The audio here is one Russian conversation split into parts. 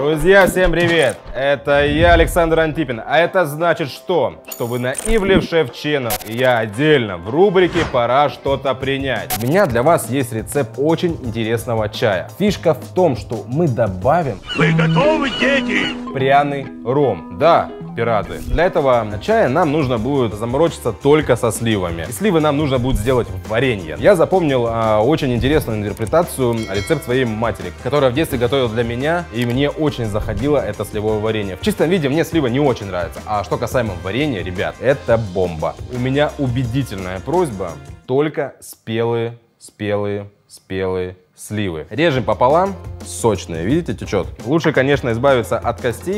Друзья, всем привет! Это я, Александр Антипин. А это значит что? Что вы на Ивлев Шеф Channel. И я отдельно в рубрике «Пора что-то принять». У меня для вас есть рецепт очень интересного чая. Фишка в том, что мы добавим... Вы готовы, дети? Пряный ром. Да, пираты. Для этого чая нам нужно будет заморочиться только со сливами. И сливы нам нужно будет сделать в варенье. Я запомнил очень интересную интерпретацию, рецепт своей матери, которая в детстве готовила для меня, и мне очень заходило это сливовое варенье. В чистом виде мне слива не очень нравится. А что касаемо варенья, ребят, это бомба. У меня убедительная просьба: только спелые сливы. Режем пополам, сочные, видите, течет. Лучше, конечно, избавиться от костей.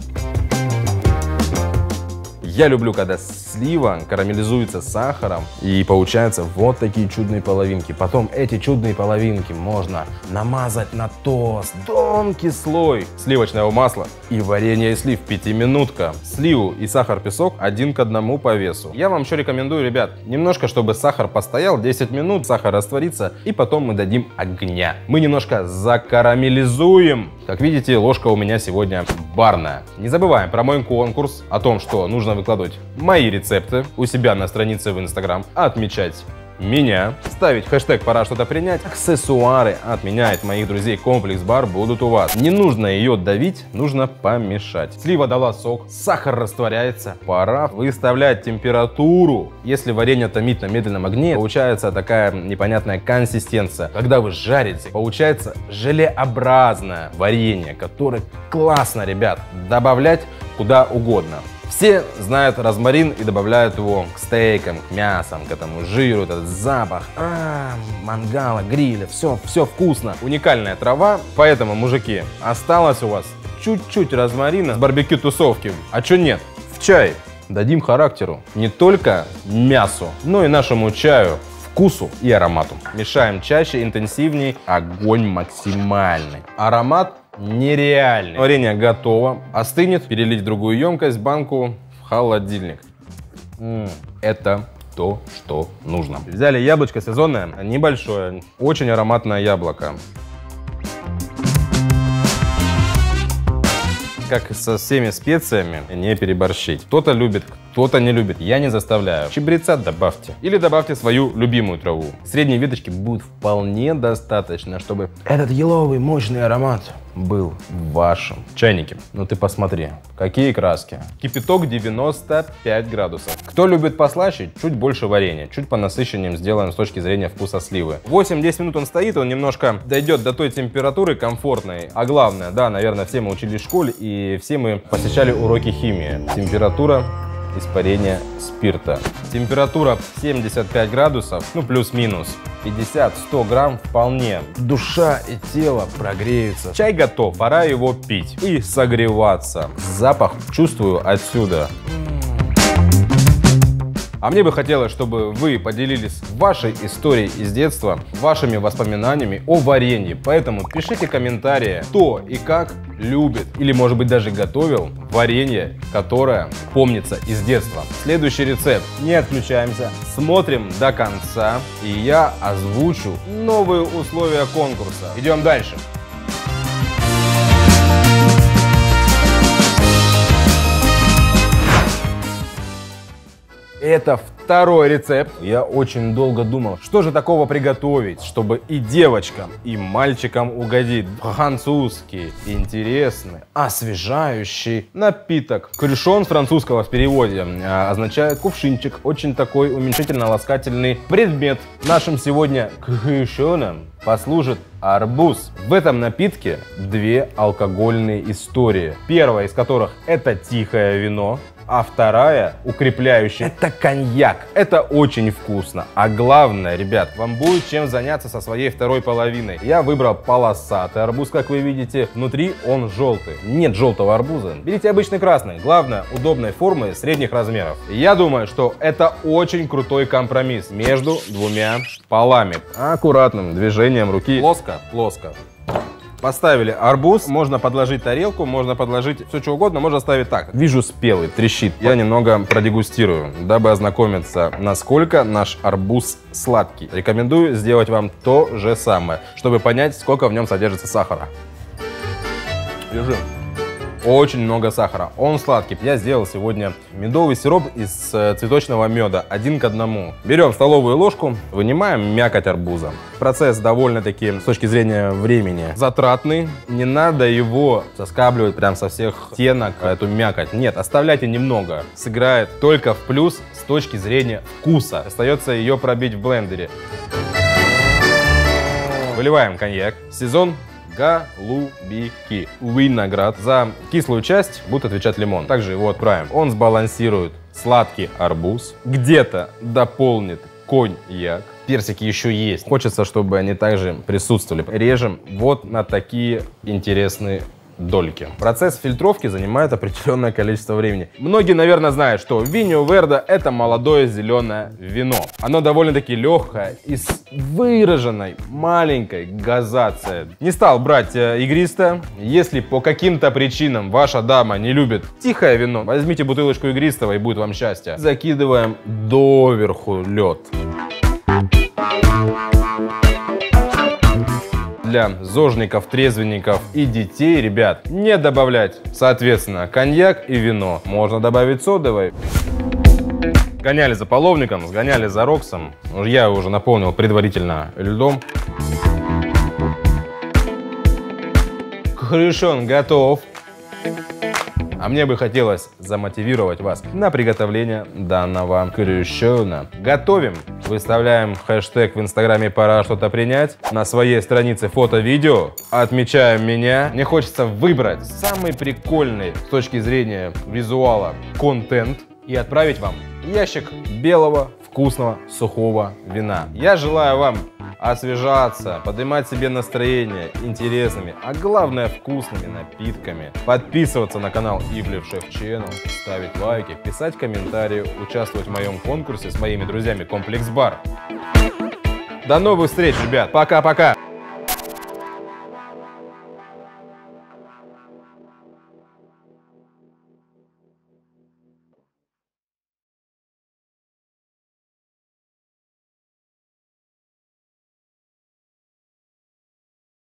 Я люблю, когда слива карамелизуется сахаром и получаются вот такие чудные половинки. Потом эти чудные половинки можно намазать на тост. Тонкий слой сливочного масла и варенье из слив 5-минутка. Сливу и сахар-песок 1 к 1 по весу. Я вам еще рекомендую, ребят, немножко, чтобы сахар постоял 10 минут, сахар растворится, и потом мы дадим огня. Мы немножко закарамелизуем. Как видите, ложка у меня сегодня барная. Не забываем про мой конкурс о том, что нужно выкладывать мои рецепты у себя на странице в Instagram, отмечать меня, ставить хэштег «Пора что-то принять». Аксессуары от меня, от моих друзей Комплекс Бар будут у вас. Не нужно ее давить, нужно помешать. Слива дала сок, сахар растворяется. Пора выставлять температуру. Если варенье томить на медленном огне, получается такая непонятная консистенция. Когда вы жарите, получается желеобразное варенье, которое классно, ребят, добавлять куда угодно. Все знают розмарин и добавляют его к стейкам, к мясам, к этому жиру, этот запах мангала, гриля, все вкусно. Уникальная трава, поэтому, мужики, осталось у вас чуть-чуть розмарина с барбекю тусовки. А чё нет? В чай дадим характеру не только мясу, но и нашему чаю, вкусу и аромату. Мешаем чаще, интенсивнее, огонь максимальный. Аромат нереальный. Варенье готово. Остынет, перелить в другую емкость, банку, в холодильник. Это то, что нужно. Взяли яблочко сезонное, небольшое, очень ароматное яблоко. Как со всеми специями, не переборщить. Кто-то любит, кто-то не любит. Я не заставляю. Чабреца добавьте. Или добавьте свою любимую траву. Средней веточки будет вполне достаточно, чтобы этот еловый мощный аромат был в вашем чайнике. Ну ты посмотри, какие краски. Кипяток 95 градусов. Кто любит послаще, чуть больше варенья. Чуть по насыщеннее сделаем с точки зрения вкуса сливы. 8-10 минут он стоит, он немножко дойдет до той температуры комфортной. А главное, да, наверное, все мы учились в школе и все мы посещали уроки химии. Температура испарения спирта. Температура 75 градусов, ну плюс-минус 50-100 грамм вполне. Душа и тело прогреются. Чай готов, пора его пить и согреваться. Запах чувствую отсюда. А мне бы хотелось, чтобы вы поделились вашей историей из детства, вашими воспоминаниями о варенье. Поэтому пишите комментарии, кто и как любит или, может быть, даже готовил варенье, которое помнится из детства. Следующий рецепт. Не отключаемся, смотрим до конца, и я озвучу новые условия конкурса. Идем дальше. Это второй рецепт. Я очень долго думал, что же такого приготовить, чтобы и девочкам, и мальчикам угодить. Французский, интересный, освежающий напиток. Крюшон с французского в переводе означает кувшинчик. Очень такой уменьшительно-ласкательный предмет. Нашим сегодня крюшоном послужит арбуз. В этом напитке две алкогольные истории. Первая из которых это тихое вино, а вторая укрепляющая — это коньяк. Это очень вкусно. А главное, ребят, вам будет чем заняться со своей второй половиной. Я выбрал полосатый арбуз, как вы видите. Внутри он желтый. Нет желтого арбуза, берите обычный красный. Главное, удобной формы, средних размеров. Я думаю, что это очень крутой компромисс между двумя полами. Аккуратным движением руки. Плоско, плоско. Поставили арбуз, можно подложить тарелку, можно подложить все что угодно, можно ставить так. Вижу, спелый, трещит. Я немного продегустирую, дабы ознакомиться, насколько наш арбуз сладкий. Рекомендую сделать вам то же самое, чтобы понять, сколько в нем содержится сахара. Держи. Очень много сахара. Он сладкий. Я сделал сегодня медовый сироп из цветочного меда 1 к 1. Берем столовую ложку, вынимаем мякоть арбуза. Процесс довольно-таки с точки зрения времени затратный. Не надо его соскабливать прям со всех стенок, эту мякоть. Нет, оставляйте немного. Сыграет только в плюс с точки зрения вкуса. Остается ее пробить в блендере. Выливаем коньяк. Сезон голубики. Виноград. За кислую часть будет отвечать лимон. Также его отправим. Он сбалансирует сладкий арбуз. Где-то дополнит коньяк. Персики еще есть. Хочется, чтобы они также присутствовали. Режем вот на такие интересные дольки. Процесс фильтровки занимает определенное количество времени. Многие, наверное, знают, что Виньо Верде — это молодое зеленое вино. Оно довольно-таки легкое и с выраженной маленькой газацией. Не стал брать игристое. Если по каким-то причинам ваша дама не любит тихое вино, возьмите бутылочку игристого и будет вам счастье. Закидываем доверху лед. Для зожников, трезвенников и детей, ребят, не добавлять, соответственно, коньяк и вино. Можно добавить содовой. Гоняли за половником, сгоняли за роксом. Я уже наполнил предварительно льдом. Крышон готов. А мне бы хотелось замотивировать вас на приготовление данного крышона. Готовим. Выставляем хэштег в инстаграме «Пора что-то принять». На своей странице фото-видео. Отмечаем меня. Мне хочется выбрать самый прикольный с точки зрения визуала контент и отправить вам ящик белого, вкусного, сухого вина. Я желаю вам освежаться, поднимать себе настроение интересными, а главное вкусными напитками. Подписываться на канал Ивлев Шеф Channel, ставить лайки, писать комментарии, участвовать в моем конкурсе с моими друзьями Комплекс Бар. До новых встреч, ребят. Пока-пока.